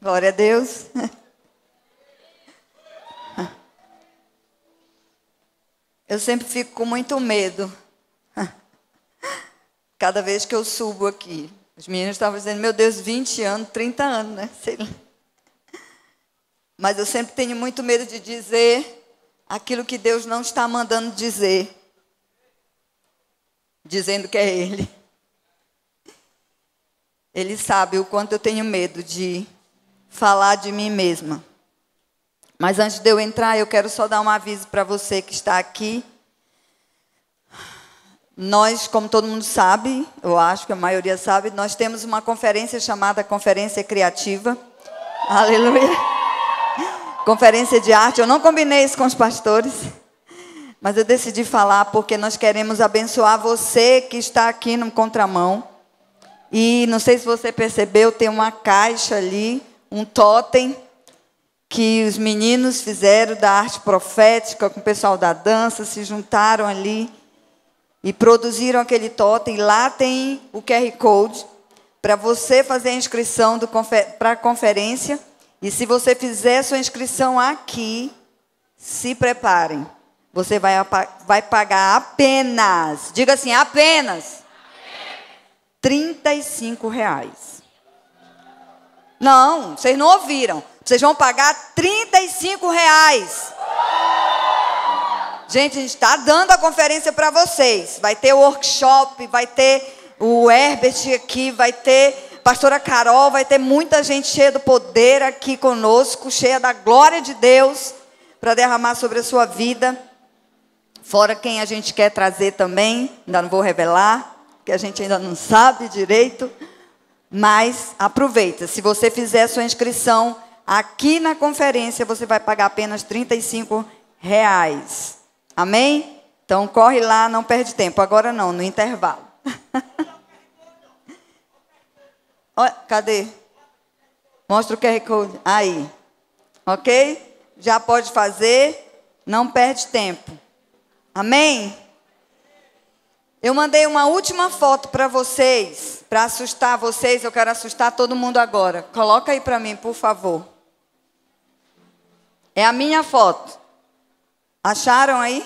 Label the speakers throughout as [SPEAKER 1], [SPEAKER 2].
[SPEAKER 1] Glória a Deus. Eu sempre fico com muito medo. Cada vez que eu subo aqui. Os meninos estavam dizendo, meu Deus, 20 anos, 30 anos, né? Sei lá. Mas eu sempre tenho muito medo de dizer aquilo que Deus não está mandando dizer. Dizendo que é Ele. Ele sabe o quanto eu tenho medo de falar de mim mesma. Mas antes de eu entrar, eu quero só dar um aviso para você que está aqui. Nós, como todo mundo sabe, eu acho que a maioria sabe, nós temos uma conferência chamada Conferência Criativa. Aleluia. Conferência de arte. Eu não combinei isso com os pastores, mas eu decidi falar porque nós queremos abençoar você que está aqui no contramão. E não sei se você percebeu, tem uma caixa ali, um totem, que os meninos fizeram da arte profética, com o pessoal da dança, se juntaram ali e produziram aquele totem. Lá tem o QR Code para você fazer a inscrição para a conferência. E se você fizer a sua inscrição aqui, se preparem. Você vai pagar apenas, diga assim, apenas R$35. Não, vocês não ouviram. Vocês vão pagar R$35. Gente, a gente está dando a conferência para vocês. Vai ter workshop, vai ter o Herbert aqui, vai ter a pastora Carol, vai ter muita gente cheia do poder aqui conosco, cheia da glória de Deus, para derramar sobre a sua vida. Fora quem a gente quer trazer também, ainda não vou revelar, que a gente ainda não sabe direito, mas aproveita. Se você fizer a sua inscrição aqui na conferência, você vai pagar apenas R$35. Amém? Então corre lá, não perde tempo. Agora não, no intervalo. Olha, cadê? Mostra o QR Code. Aí. Ok? Já pode fazer, não perde tempo. Amém? Eu mandei uma última foto para vocês, para assustar vocês. Eu quero assustar todo mundo agora. Coloca aí para mim, por favor. É a minha foto. Acharam aí?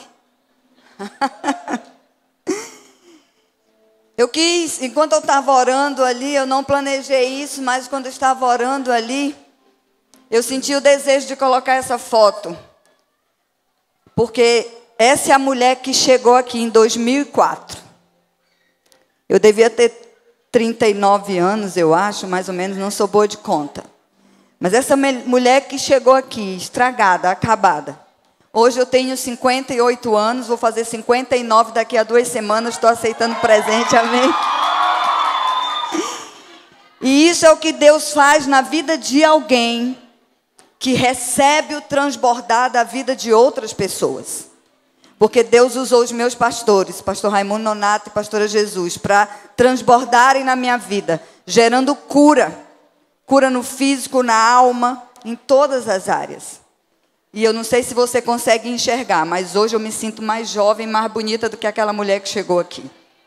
[SPEAKER 1] Eu quis, enquanto eu estava orando ali, eu não planejei isso, mas quando eu estava orando ali, eu senti o desejo de colocar essa foto. Porque essa é a mulher que chegou aqui em 2004. Eu devia ter 39 anos, eu acho, mais ou menos, não sou boa de conta. Mas essa mulher que chegou aqui, estragada, acabada. Hoje eu tenho 58 anos, vou fazer 59 daqui a 2 semanas, estou aceitando presente, amém? E isso é o que Deus faz na vida de alguém que recebe o transbordar da vida de outras pessoas. Porque Deus usou os meus pastores, pastor Raimundo Nonato e pastora Jesus, para transbordarem na minha vida, gerando cura. Cura no físico, na alma, em todas as áreas. E eu não sei se você consegue enxergar, mas hoje eu me sinto mais jovem, mais bonita do que aquela mulher que chegou aqui.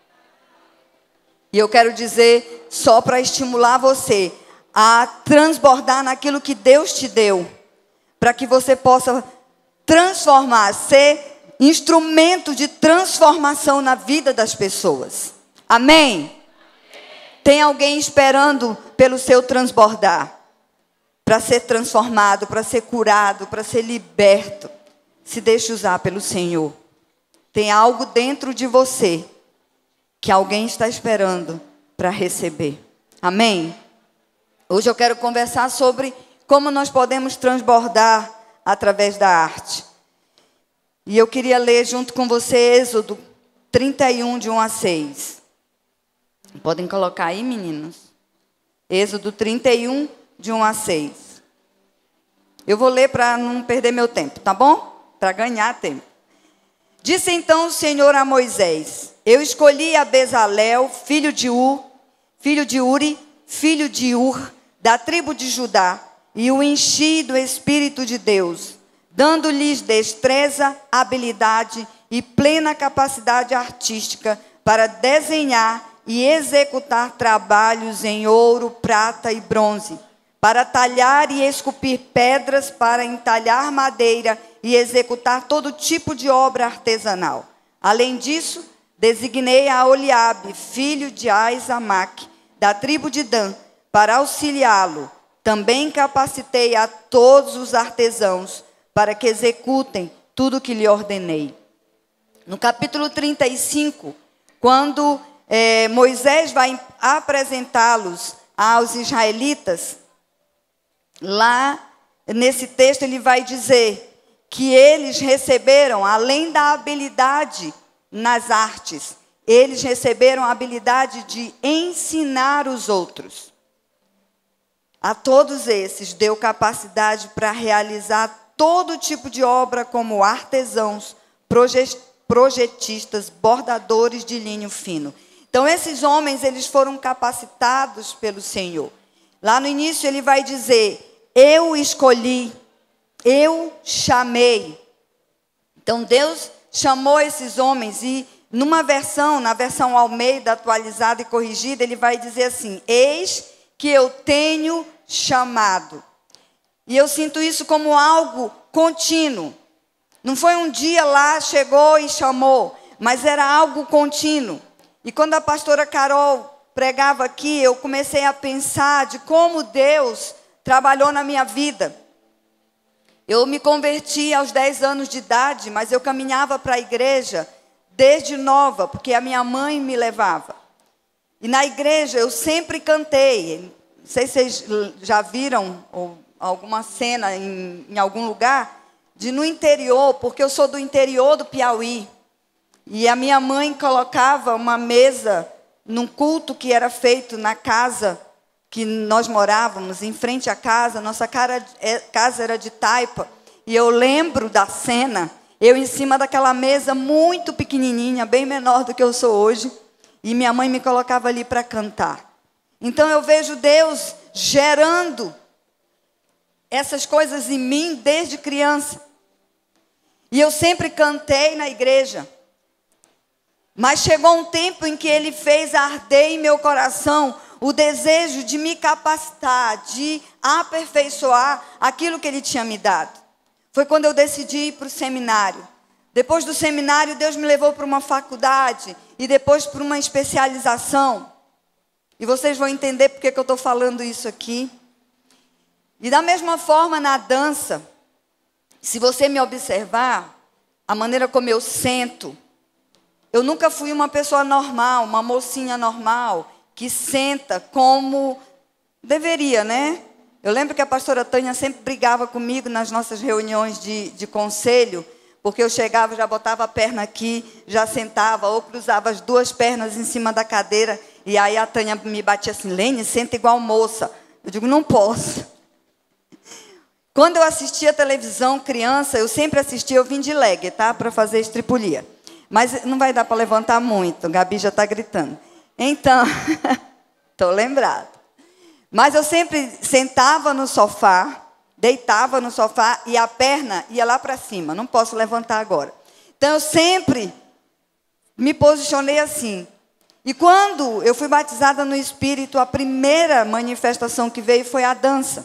[SPEAKER 1] E eu quero dizer, só para estimular você a transbordar naquilo que Deus te deu, para que você possa transformar, ser instrumento de transformação na vida das pessoas. Amém? Tem alguém esperando pelo seu transbordar, para ser transformado, para ser curado, para ser liberto. Se deixe usar pelo Senhor. Tem algo dentro de você que alguém está esperando para receber. Amém? Hoje eu quero conversar sobre como nós podemos transbordar através da arte. E eu queria ler junto com você Êxodo 31, de 1 a 6. Podem colocar aí, meninos? Êxodo 31, de 1 a 6. Eu vou ler para não perder meu tempo, tá bom? Para ganhar tempo. Disse então o Senhor a Moisés: eu escolhi a Bezalel, filho de Uri, filho de Ur, da tribo de Judá, e o enchi do Espírito de Deus, dando-lhes destreza, habilidade e plena capacidade artística para desenhar e executar trabalhos em ouro, prata e bronze, para talhar e esculpir pedras, para entalhar madeira e executar todo tipo de obra artesanal. Além disso, designei a Oliabe, filho de Aizamaque, da tribo de Dan, para auxiliá-lo. Também capacitei a todos os artesãos para que executem tudo o que lhe ordenei. No capítulo 35, quando Moisés vai apresentá-los aos israelitas, lá nesse texto ele vai dizer que eles receberam, além da habilidade nas artes, eles receberam a habilidade de ensinar os outros. A todos esses deu capacidade para realizar todo tipo de obra, como artesãos, projetistas, bordadores de linho fino. Então, esses homens, eles foram capacitados pelo Senhor. Lá no início ele vai dizer, eu escolhi, eu chamei. Então, Deus chamou esses homens e na versão Almeida, atualizada e corrigida, ele vai dizer assim, eis que eu tenho chamado. E eu sinto isso como algo contínuo. Não foi um dia lá, chegou e chamou, mas era algo contínuo. E quando a pastora Carol pregava aqui, eu comecei a pensar de como Deus trabalhou na minha vida. Eu me converti aos 10 anos de idade, mas eu caminhava para a igreja desde nova, porque a minha mãe me levava. E na igreja eu sempre cantei. Não sei se vocês já viram alguma cena em algum lugar, de no interior, porque eu sou do interior do Piauí. E a minha mãe colocava uma mesa num culto que era feito na casa que nós morávamos, em frente à casa. Nossa casa era de taipa. E eu lembro da cena, eu em cima daquela mesa muito pequenininha, bem menor do que eu sou hoje. E minha mãe me colocava ali para cantar. Então eu vejo Deus gerando essas coisas em mim desde criança. E eu sempre cantei na igreja. Mas chegou um tempo em que Ele fez arder em meu coração o desejo de me capacitar, de aperfeiçoar aquilo que Ele tinha me dado. Foi quando eu decidi ir para o seminário. Depois do seminário, Deus me levou para uma faculdade e depois para uma especialização. E vocês vão entender por que eu estou falando isso aqui. E da mesma forma na dança, se você me observar, a maneira como eu sento, eu nunca fui uma pessoa normal, uma mocinha normal, que senta como deveria, né? Eu lembro que a pastora Tânia sempre brigava comigo nas nossas reuniões de conselho, porque eu chegava, já botava a perna aqui, já sentava, ou cruzava as duas pernas em cima da cadeira, e aí a Tânia me batia assim, Lene, senta igual moça. Eu digo, não posso. Quando eu assistia televisão, criança, eu sempre assistia, eu vim de leg, tá? Para fazer estripulia. Mas não vai dar para levantar muito, Gabi já está gritando. Então, estou lembrada. Mas eu sempre sentava no sofá, deitava no sofá e a perna ia lá para cima. Não posso levantar agora. Então, eu sempre me posicionei assim. E quando eu fui batizada no Espírito, a primeira manifestação que veio foi a dança.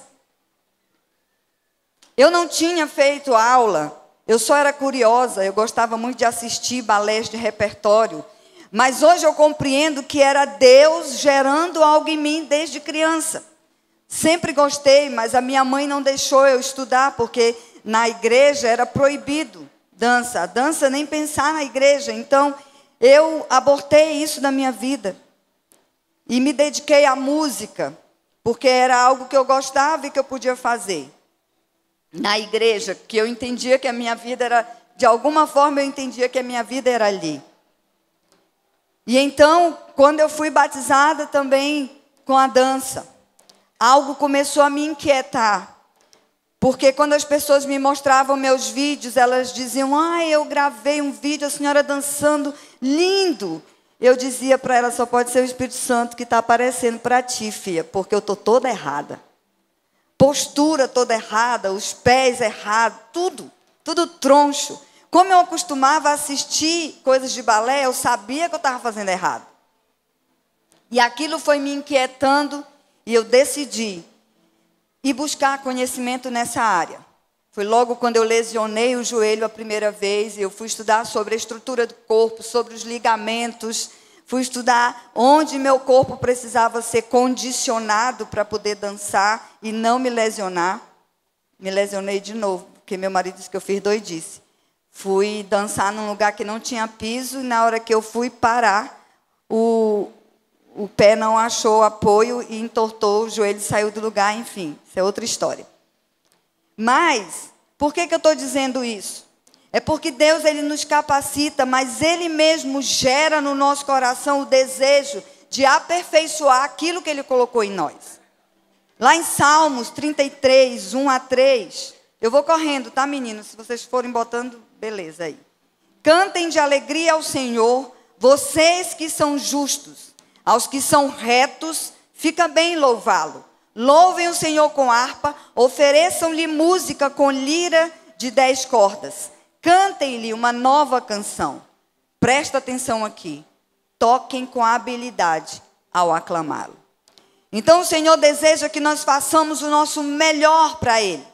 [SPEAKER 1] Eu não tinha feito aula. Eu só era curiosa, eu gostava muito de assistir balés de repertório. Mas hoje eu compreendo que era Deus gerando algo em mim desde criança. Sempre gostei, mas a minha mãe não deixou eu estudar, porque na igreja era proibido dança. A dança nem pensar na igreja. Então, eu abortei isso da minha vida. E me dediquei à música, porque era algo que eu gostava e que eu podia fazer. Na igreja, que eu entendia que a minha vida era, de alguma forma eu entendia que a minha vida era ali. E então, quando eu fui batizada também com a dança, algo começou a me inquietar. Porque quando as pessoas me mostravam meus vídeos, elas diziam, eu gravei um vídeo, a senhora dançando, lindo. Eu dizia para ela, só pode ser o Espírito Santo que está aparecendo para ti, filha, porque eu estou toda errada. Postura toda errada, os pés errados, tudo troncho. Como eu acostumava a assistir coisas de balé, eu sabia que eu estava fazendo errado. E aquilo foi me inquietando e eu decidi e buscar conhecimento nessa área. Foi logo quando eu lesionei o joelho a primeira vez, e eu fui estudar sobre a estrutura do corpo, sobre os ligamentos, fui estudar onde meu corpo precisava ser condicionado para poder dançar e não me lesionar. Me lesionei de novo, porque meu marido disse que eu fiz doidice. Fui dançar num lugar que não tinha piso, e na hora que eu fui parar, o pé não achou apoio e entortou, o joelho saiu do lugar, enfim, isso é outra história. Mas, por que eu estou dizendo isso? É porque Deus, Ele nos capacita, mas Ele mesmo gera no nosso coração o desejo de aperfeiçoar aquilo que Ele colocou em nós. Lá em Salmos 33, 1 a 3, eu vou correndo, tá, meninos? Se vocês forem botando, beleza aí. Cantem de alegria ao Senhor, vocês que são justos. Aos que são retos, fica bem louvá-lo. Louvem o Senhor com harpa, ofereçam-lhe música com lira de 10 cordas. Cantem-lhe uma nova canção. Presta atenção aqui. Toquem com habilidade ao aclamá-lo. Então o Senhor deseja que nós façamos o nosso melhor para Ele.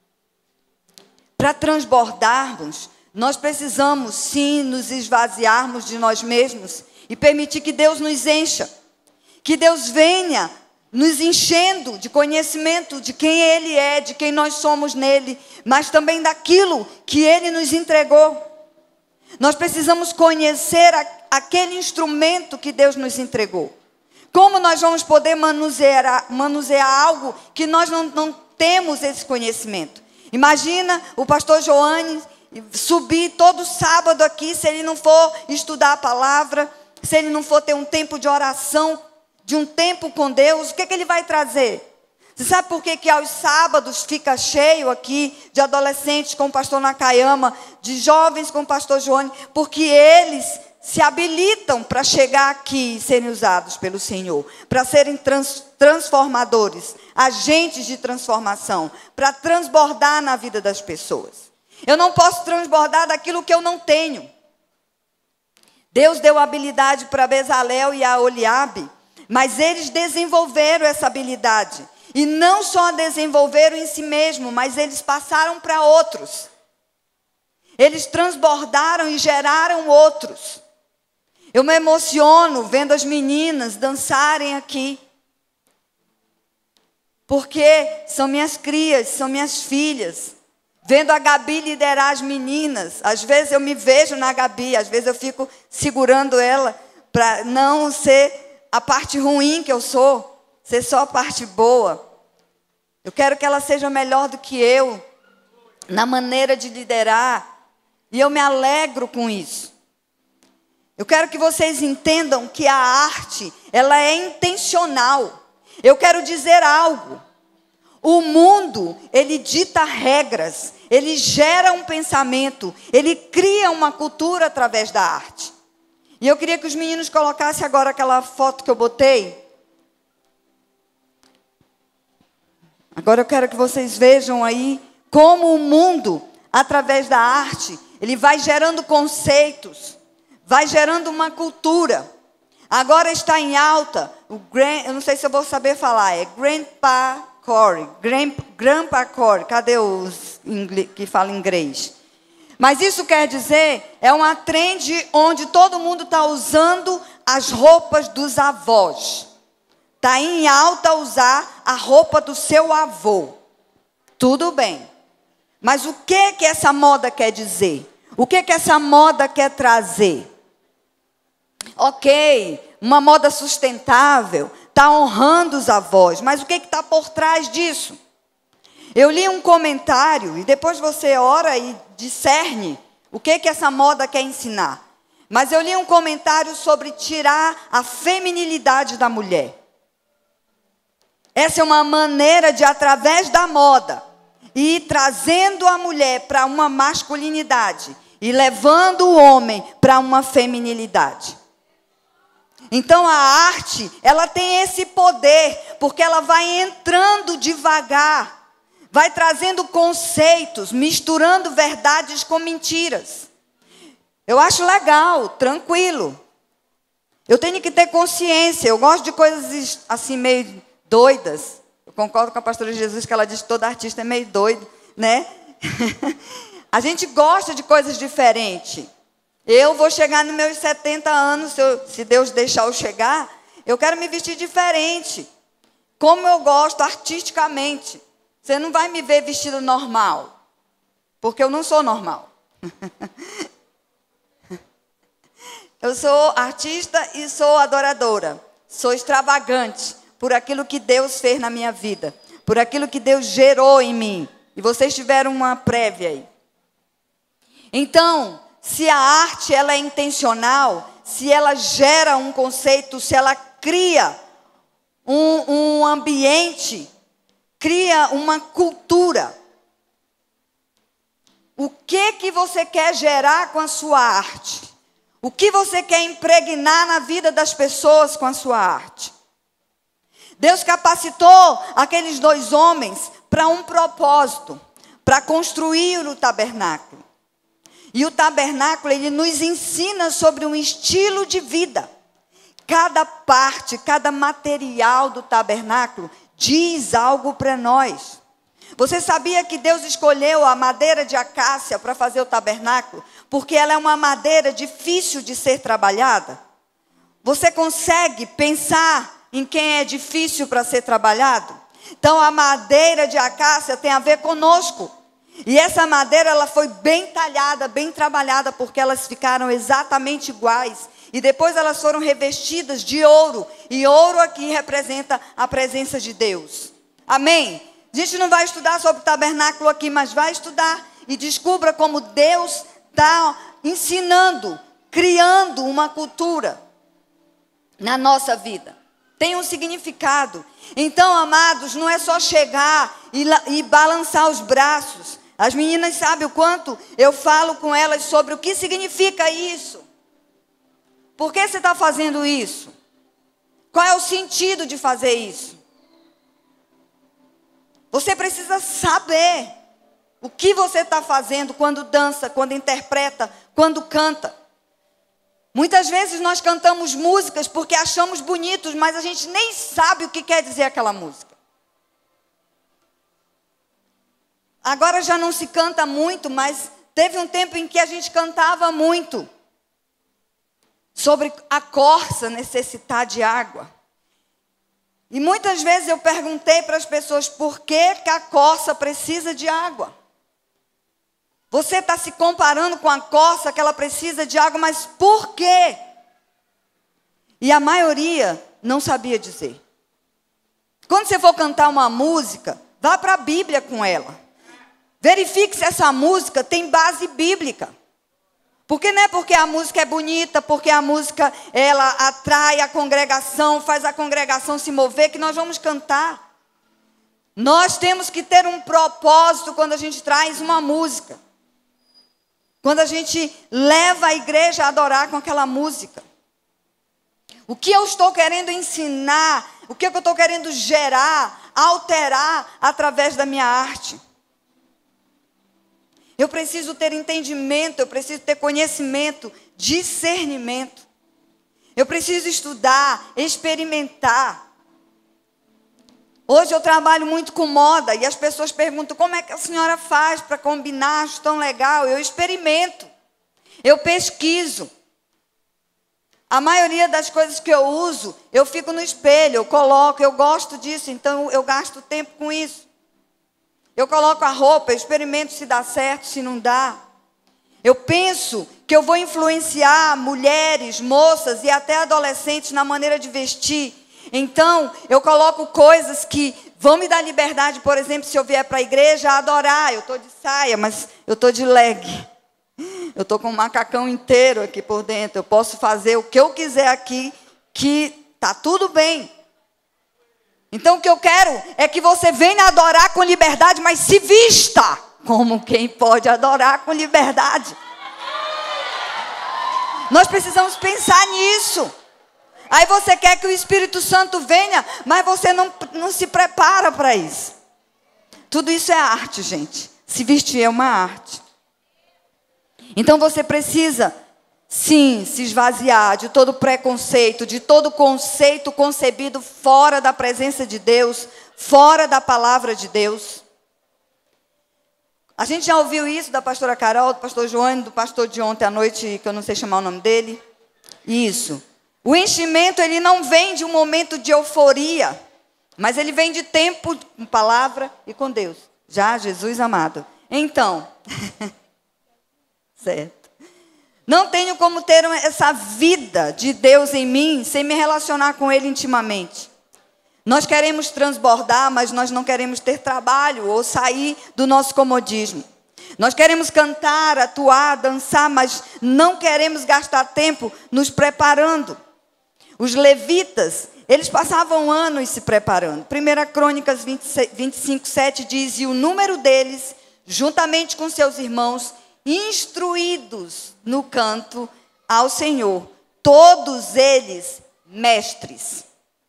[SPEAKER 1] Para transbordarmos, nós precisamos sim nos esvaziarmos de nós mesmos e permitir que Deus nos encha. Que Deus venha nos enchendo de conhecimento de quem Ele é, de quem nós somos nele, mas também daquilo que Ele nos entregou. Nós precisamos conhecer aquele instrumento que Deus nos entregou. Como nós vamos poder manusear algo que nós não temos esse conhecimento? Imagina o pastor Joane subir todo sábado aqui, se ele não for estudar a palavra, se ele não for ter um tempo de oração, de um tempo com Deus, o que ele vai trazer? Você sabe por que aos sábados fica cheio aqui de adolescentes com o pastor Nakayama, de jovens com o pastor Joane? Porque eles se habilitam para chegar aqui e serem usados pelo Senhor, para serem transformadores, agentes de transformação, para transbordar na vida das pessoas. Eu não posso transbordar daquilo que eu não tenho. Deus deu habilidade para Bezalel e a Oliabe, mas eles desenvolveram essa habilidade. E não só desenvolveram em si mesmo, mas eles passaram para outros. Eles transbordaram e geraram outros. Eu me emociono vendo as meninas dançarem aqui. Porque são minhas crias, são minhas filhas. Vendo a Gabi liderar as meninas. Às vezes eu me vejo na Gabi, às vezes eu fico segurando ela para não ser a parte ruim que eu sou, ser só a parte boa. Eu quero que ela seja melhor do que eu, na maneira de liderar. E eu me alegro com isso. Eu quero que vocês entendam que a arte, ela é intencional. Eu quero dizer algo. O mundo, ele dita regras, ele gera um pensamento, ele cria uma cultura através da arte. E eu queria que os meninos colocassem agora aquela foto que eu botei. Agora eu quero que vocês vejam aí como o mundo, através da arte, ele vai gerando conceitos, vai gerando uma cultura. Agora está em alta, eu não sei se eu vou saber falar, é Grandpa Core, cadê os que falam inglês? Mas isso quer dizer, é uma trend onde todo mundo está usando as roupas dos avós. Está em alta usar a roupa do seu avô. Tudo bem. Mas o que essa moda quer dizer? O que essa moda quer trazer? Ok, uma moda sustentável, está honrando os avós, mas o que está por trás disso? Eu li um comentário, e depois você ora e discerne o que essa moda quer ensinar. Mas eu li um comentário sobre tirar a feminilidade da mulher. Essa é uma maneira de, através da moda, ir trazendo a mulher para uma masculinidade e levando o homem para uma feminilidade. Então a arte, ela tem esse poder, porque ela vai entrando devagar, vai trazendo conceitos, misturando verdades com mentiras. Eu acho legal, tranquilo. Eu tenho que ter consciência, eu gosto de coisas assim meio doidas. Eu concordo com a pastora Jesus que ela diz que todo artista é meio doido, né? A gente gosta de coisas diferentes. Eu vou chegar nos meus 70 anos, se Deus deixar eu chegar, eu quero me vestir diferente. Como eu gosto artisticamente. Você não vai me ver vestida normal. Porque eu não sou normal. Eu sou artista e sou adoradora. Sou extravagante por aquilo que Deus fez na minha vida. Por aquilo que Deus gerou em mim. E vocês tiveram uma prévia aí. Então, se a arte ela é intencional, se ela gera um conceito, se ela cria um ambiente, cria uma cultura. O que você quer gerar com a sua arte? O que você quer impregnar na vida das pessoas com a sua arte? Deus capacitou aqueles 2 homens para um propósito, para construir o tabernáculo. E o tabernáculo, ele nos ensina sobre um estilo de vida. Cada parte, cada material do tabernáculo diz algo para nós. Você sabia que Deus escolheu a madeira de acácia para fazer o tabernáculo? Porque ela é uma madeira difícil de ser trabalhada? Você consegue pensar em quem é difícil para ser trabalhado? Então a madeira de acácia tem a ver conosco. E essa madeira ela foi bem talhada, bem trabalhada, porque elas ficaram exatamente iguais. E depois elas foram revestidas de ouro. E ouro aqui representa a presença de Deus. Amém? A gente não vai estudar sobre o tabernáculo aqui, mas vai estudar e descubra como Deus está ensinando, criando uma cultura na nossa vida. Tem um significado. Então, amados, não é só chegar e balançar os braços. As meninas sabem o quanto eu falo com elas sobre o que significa isso. Por que você está fazendo isso? Qual é o sentido de fazer isso? Você precisa saber o que você está fazendo quando dança, quando interpreta, quando canta. Muitas vezes nós cantamos músicas porque achamos bonitos, mas a gente nem sabe o que quer dizer aquela música. Agora já não se canta muito, mas teve um tempo em que a gente cantava muito sobre a corça necessitar de água. E muitas vezes eu perguntei para as pessoas por que a corça precisa de água. Você está se comparando com a corça que ela precisa de água, mas por quê? E a maioria não sabia dizer. Quando você for cantar uma música, vá para a Bíblia com ela. Verifique se essa música tem base bíblica. Porque não é porque a música é bonita, porque a música ela atrai a congregação, faz a congregação se mover, que nós vamos cantar. Nós temos que ter um propósito quando a gente traz uma música. Quando a gente leva a igreja a adorar com aquela música. O que eu estou querendo ensinar, o que eu estou querendo gerar, alterar através da minha arte. Eu preciso ter entendimento, eu preciso ter conhecimento, discernimento. Eu preciso estudar, experimentar. Hoje eu trabalho muito com moda e as pessoas perguntam como é que a senhora faz para combinar, acho tão legal. Eu experimento, eu pesquiso. A maioria das coisas que eu uso, eu fico no espelho, eu coloco, eu gosto disso, então eu gasto tempo com isso. Eu coloco a roupa, eu experimento se dá certo, se não dá. Eu penso que eu vou influenciar mulheres, moças e até adolescentes na maneira de vestir. Então, eu coloco coisas que vão me dar liberdade, por exemplo, se eu vier para a igreja a adorar. Eu estou de saia, mas eu estou de leg. Eu estou com um macacão inteiro aqui por dentro. Eu posso fazer o que eu quiser aqui, que está tudo bem. Então, o que eu quero é que você venha adorar com liberdade, mas se vista como quem pode adorar com liberdade. Nós precisamos pensar nisso. Aí você quer que o Espírito Santo venha, mas você não se prepara para isso. Tudo isso é arte, gente. Se vestir é uma arte. Então você precisa, sim, se esvaziar de todo preconceito, de todo conceito concebido fora da presença de Deus, fora da palavra de Deus. A gente já ouviu isso da pastora Carol, do pastor João, do pastor de ontem à noite, que eu não sei chamar o nome dele. Isso. O enchimento, ele não vem de um momento de euforia, mas ele vem de tempo com palavra e com Deus. Já, Jesus amado. Então, certo. Não tenho como ter essa vida de Deus em mim sem me relacionar com Ele intimamente. Nós queremos transbordar, mas nós não queremos ter trabalho ou sair do nosso comodismo. Nós queremos cantar, atuar, dançar, mas não queremos gastar tempo nos preparando. Os levitas, eles passavam anos se preparando. 1 Crônicas 25, 7 diz: e o número deles, juntamente com seus irmãos, instruídos no canto ao Senhor, todos eles mestres.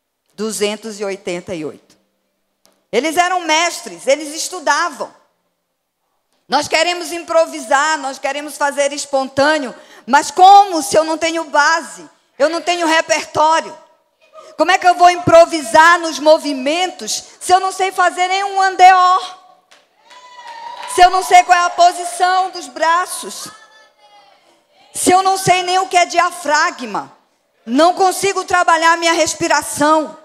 [SPEAKER 1] 288. Eles eram mestres, eles estudavam. Nós queremos improvisar, nós queremos fazer espontâneo, mas como se eu não tenho base, eu não tenho repertório? Como é que eu vou improvisar nos movimentos se eu não sei fazer nenhum andeor? Se eu não sei qual é a posição dos braços? Se eu não sei nem o que é diafragma? Não consigo trabalhar a minha respiração.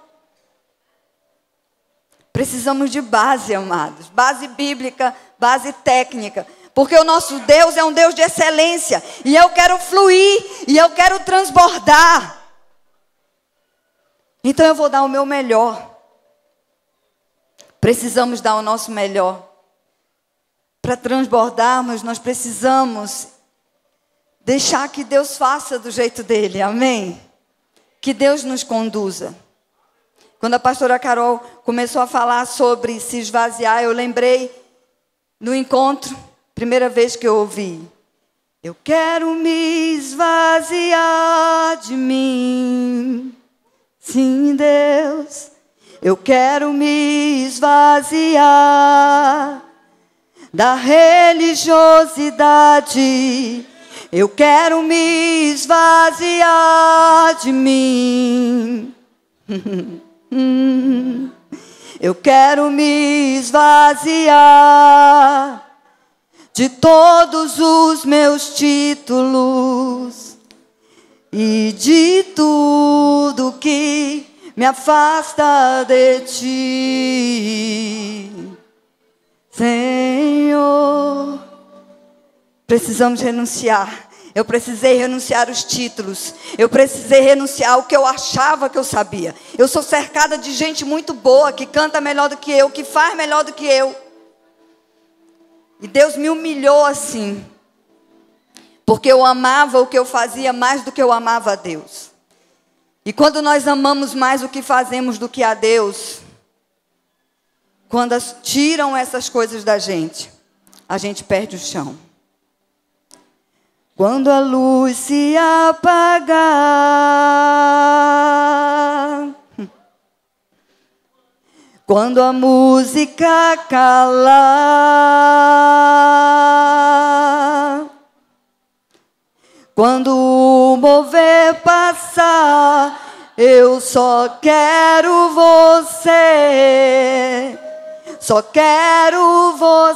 [SPEAKER 1] Precisamos de base, amados. Base bíblica, base técnica. Porque o nosso Deus é um Deus de excelência. E eu quero fluir, e eu quero transbordar. Então eu vou dar o meu melhor. Precisamos dar o nosso melhor. Para transbordarmos, nós precisamos deixar que Deus faça do jeito dele. Amém? Que Deus nos conduza. Quando a pastora Carol começou a falar sobre se esvaziar, eu lembrei no encontro, primeira vez que eu ouvi. Eu quero me esvaziar de mim. Sim, Deus. Eu quero me esvaziar da religiosidade. Eu quero me esvaziar de mim. Eu quero me esvaziar de todos os meus títulos e de tudo que me afasta de ti, Senhor. Precisamos renunciar. Eu precisei renunciar os títulos. Eu precisei renunciar ao que eu achava que eu sabia. Eu sou cercada de gente muito boa, que canta melhor do que eu, que faz melhor do que eu. E Deus me humilhou assim. Porque eu amava o que eu fazia mais do que eu amava a Deus. E quando nós amamos mais o que fazemos do que a Deus, quando tiram essas coisas da gente, a gente perde o chão. Quando a luz se apagar, quando a música calar, quando o mover passar, eu só quero você, só quero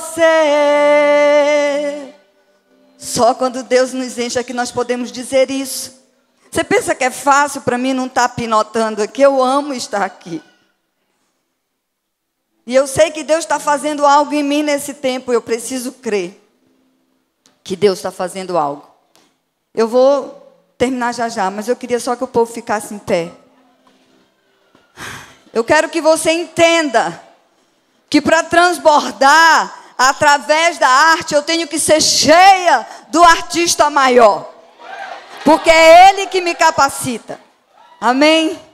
[SPEAKER 1] você. Só quando Deus nos enche é que nós podemos dizer isso. Você pensa que é fácil para mim não estar pinotando aqui? Eu amo estar aqui. E eu sei que Deus está fazendo algo em mim nesse tempo. Eu preciso crer que Deus está fazendo algo. Eu vou terminar já já, mas eu queria só que o povo ficasse em pé. Eu quero que você entenda que para transbordar através da arte, eu tenho que ser cheia do artista maior. Porque é Ele que me capacita. Amém?